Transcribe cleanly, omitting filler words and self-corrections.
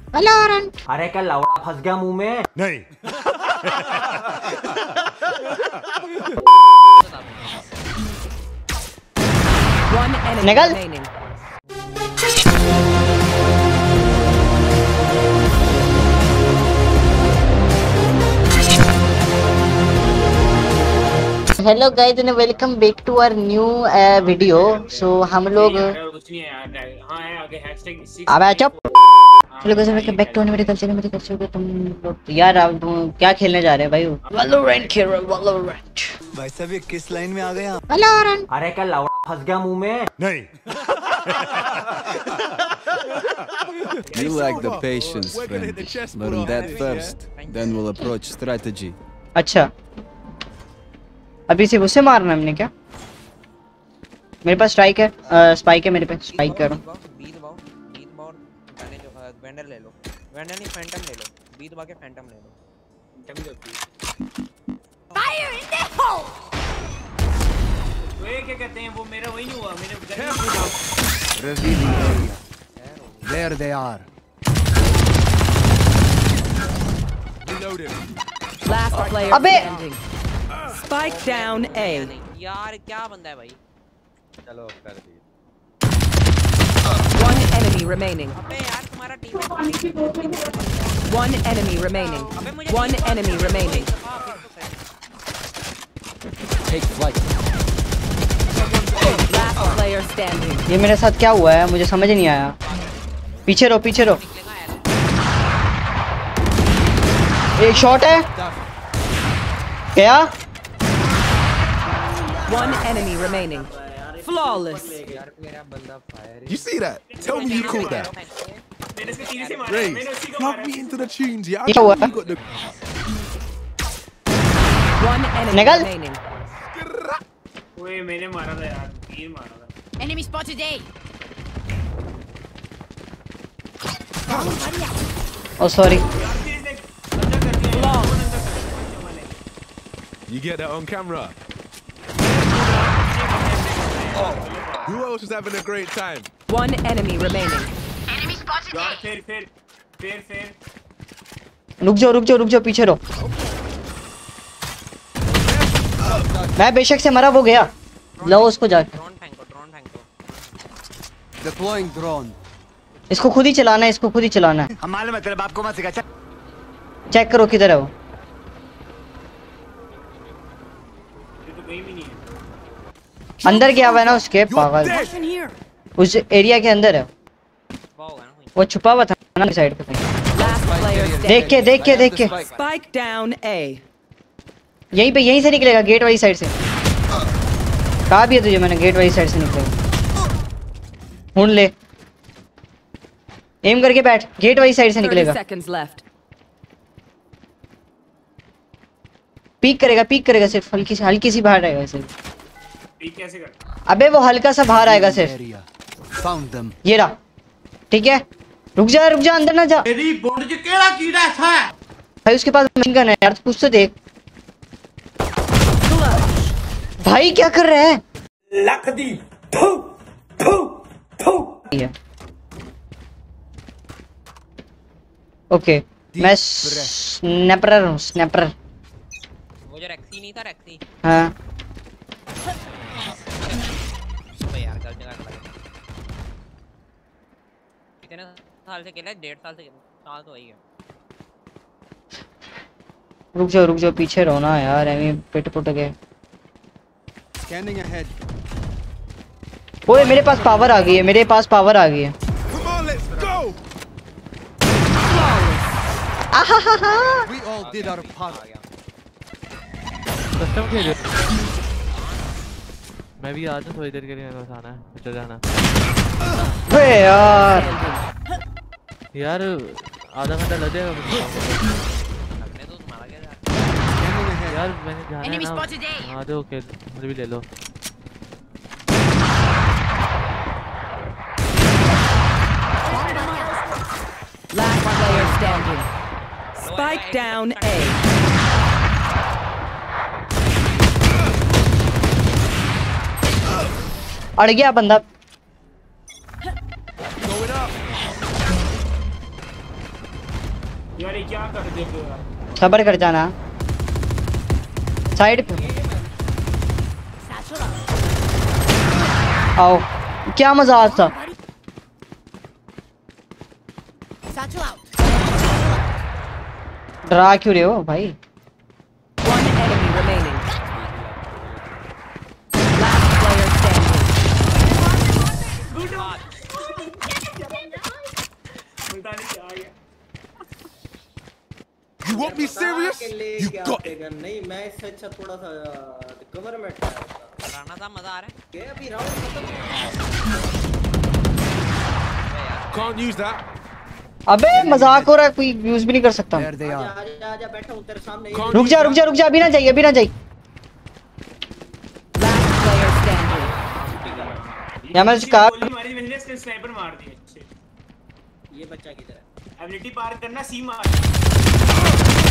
Valorant। अरे क्या लौड़ा फंस गया मुंह में? नहीं। निकल। Hello guys and welcome back to our new video. So हम लोग अब चुप। चलो गाइस वेलकम बैक टू मेरे कल्चर को तुम लोग यार अब क्या खेलने जा रहे हैं भाई? वैलोरेंट खेल रहे हैं। वैलोरेंट भाई साहब ये किस लाइन में आ गए आप? वैलोरेंट। अरे क्या लौड़ा फंस गया मुंह में? नहीं। You lack the patience, friend. Learn that first, then we'll approach strategy. अच्छा अभी सिर्फ उसे मारना हमने क्या? मेरे पास स्ट्राइक है, स्पाइक है मेरे पे। स्पाइक करो। बी दबाओ मैंने जो वेंडर ले लो, वेंडर नहीं फैंटम ले लो, बी दबा के फैंटम ले लो। Fire in the hole. वे क्या कहते हैं वो मेरा वही नहीं हुआ, मैंने Revealing area. There they are. Reloading. Last player अबे standing. Spike down A. यार क्या बंदा है भाई? चलो कर दी। One enemy remaining. अबे यार तुम्हारा team One enemy remaining. One enemy remaining. Take flight. Last player standing. ये मेरे साथ क्या हुआ है मुझे समझ नहीं आया। पीछे रहो पीछे रहो। एक शॉट है क्या? One enemy remaining. Flawless. You see that? Tell me you caught that. Ray, plug me into the tunes, yeah. I क्या हुआ? know you got the. One enemy निकल। remaining. ओए मैंने मारा था यार, तीर मारा था। Enemy spotted A. Oh sorry. You get that on camera. Who else is having a great time? One enemy remaining. यार फिर रुक जाओ पीछे रहो। मैं बेशक से मरा वो गया। लो उसको जाके। ड्रोन फेंको। Deploying drone. इसको खुद ही चलाना है, हम मालूम है तेरे बाप को मत सिखा। चेक करो किधर है वो। ये तो कहीं भी नहीं है। अंदर गया हुआ है ना उसके पागल। उस एरिया के अंदर है वो, छुपा हुआ था ना साइड पे। Last player standing. देख के Spike down A. यहीं से निकलेगा, गेट वाली साइड से। कहा भी है तुझे मैंने, गेट वाली साइड से निकलेगा। ढूंढ ले, एम करके बैठ, गेट वाली साइड से 30 निकलेगा। seconds left. पीक करेगा सिर्फ हल्की सी बाहर आएगा सिर्फ। पीक कैसे करता? अबे वो हल्का सा बाहर आएगा सिर्फ। Found them. ये रहा, ठीक है। रुक जा अंदर ना जा। तेरी बोर्ड के केड़ा कीड़ा था? भाई उसके पास मशीन गन है यार, कुछ तो देख। भाई क्या कर रहे हैं? लख दी। ओके मैं स्नैपर हूँ, स्नैपर। वो जो रेक्सी नहीं था, रेक्सी। हाँ अबे यार गलती कर लगा। कितने साल से खेला? 1.5 साल से साल तो वही है। रुक जाओ पीछे रहो ना यार, एमी पिट गए। Scanning ahead. ओए मेरे पास पावर आ गई है। Come on, let's go. We all did our part. Custom खेल। मैं भी आता थोड़ी देर के लिए, मैंने आना है, चल जाना। बे यार आधा घंटा लग जाएगा मुझे। लगने तो मारा गया यार मैंने जाना है ना। हाँ तो ओके, मुझे भी ले लो। Last player standing. Spike down A. अड़ गया बंदा। यार ये क्या कर देते हो यार? सबर कर जाना साइड पे। आओ क्या मजाक था। डरा क्यों रहे हो भाई? One enemy remaining. Last player standing. मुल्तानी क्या आ गया? You want me serious? You got it. नहीं मैं इससे अच्छा थोड़ा सा कवर में राना था, मजा आ रहा है। क्या अभी राउंड खत्म Can't use that. अबे मजाक हो रहा है, कोई यूज भी नहीं कर सकता। आजा बैठा हूं तेरे सामने। रुक जा अभी ना जाइए अभी ना जाइए। Last player standing. या मैं इसका गोली मारी मैंने, इसने स्नाइपर मार दिया। अच्छे ये बच्चा किधर है? एबिलिटी पार करना, सी मार।